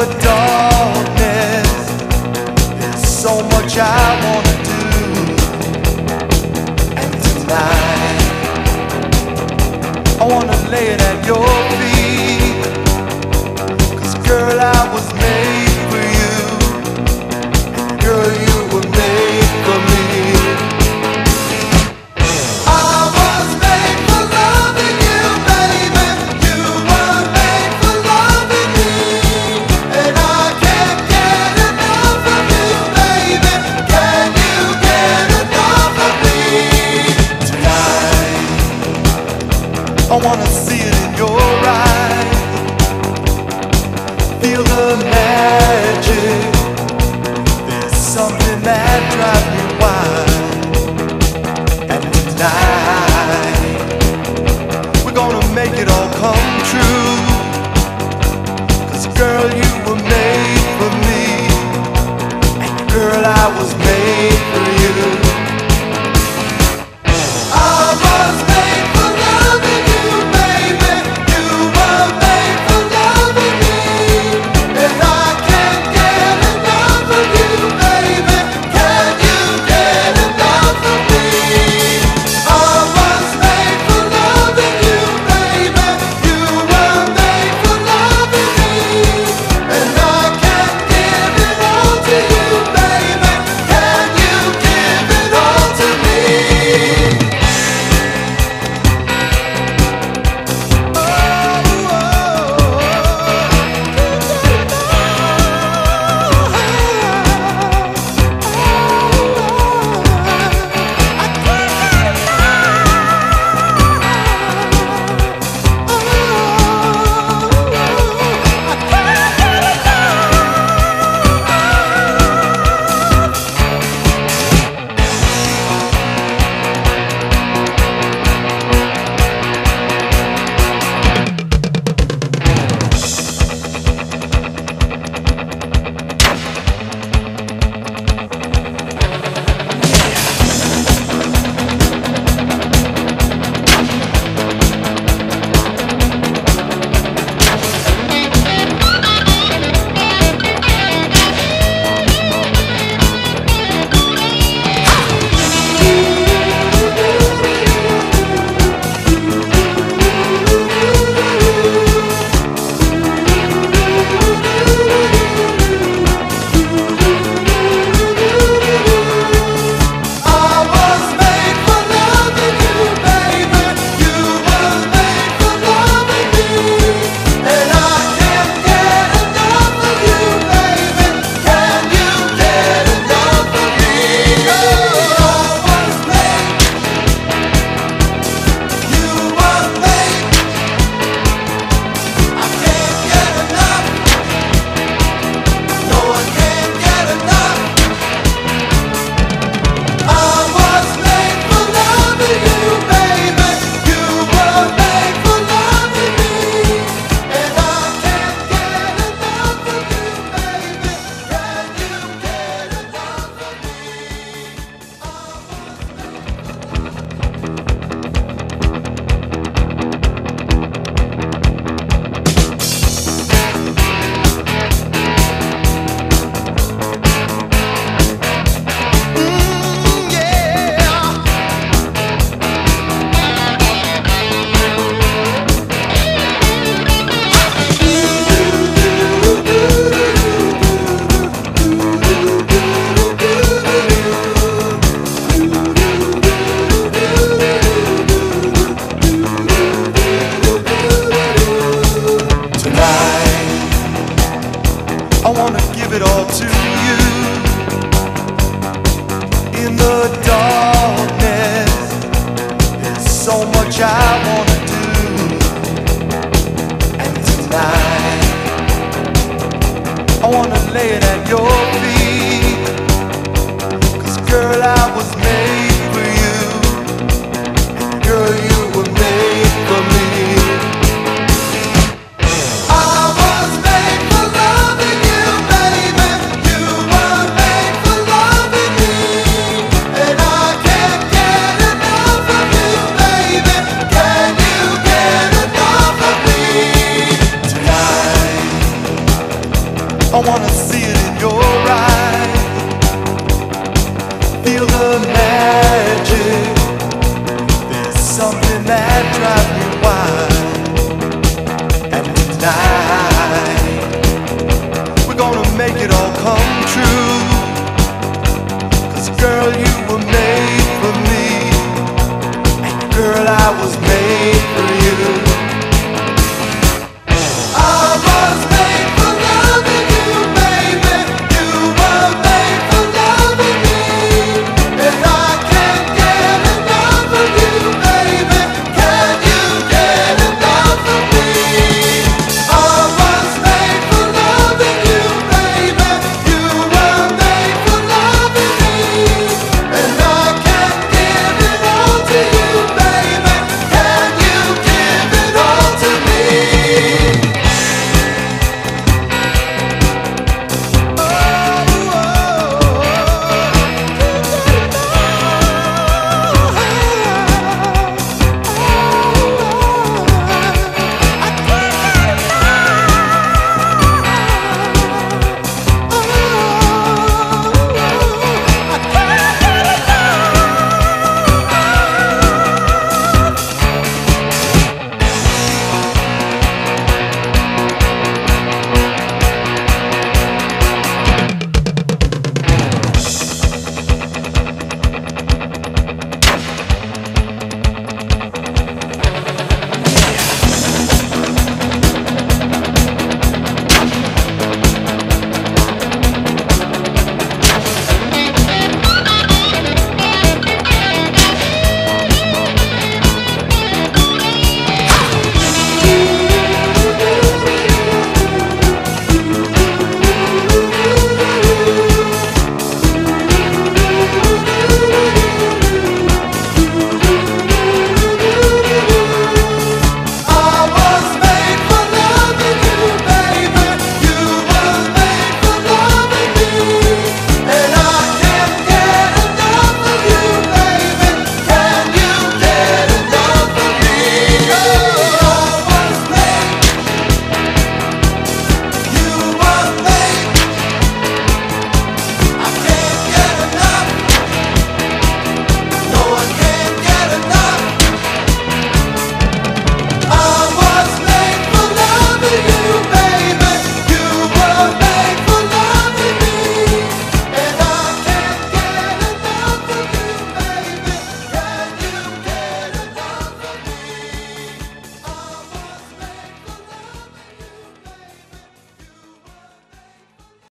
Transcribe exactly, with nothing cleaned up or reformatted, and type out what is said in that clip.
darkness, there's so much I wanna do. And tonight I wanna lay it at your feet, 'cause girl, I was made for you, and girl, you were made for me. I wanna see it in your eyes, feel the magic. There's something that drives me wild. And tonight we're gonna make it all come true, 'cause girl, you were made for me, and girl, I was made for you. I wanna give it all to you. In the darkness, there's so much I wanna do. And tonight I wanna lay it at your feet, 'cause girl, I was made for you, and girl, you were made for me. I wanna see it in your eyes. Feel the magic. There's something that drives me wild. And tonight we're gonna make it all come